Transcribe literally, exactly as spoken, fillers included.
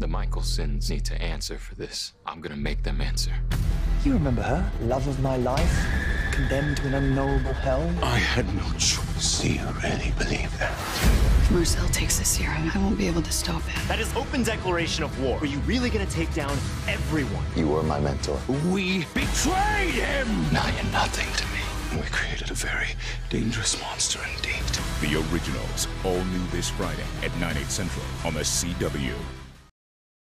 The Michelsons need to answer for this. I'm gonna make them answer. You remember her? Love of my life? Condemned to an unknowable hell? I had no choice. Do you really believe that? If Marcel takes this serum, I won't be able to stop him. That is open declaration of war. Are you really gonna take down everyone? You were my mentor. We betrayed him! Now you're nothing to me. We created a very dangerous monster indeed. The Originals, all new this Friday at nine, eight central on the C W.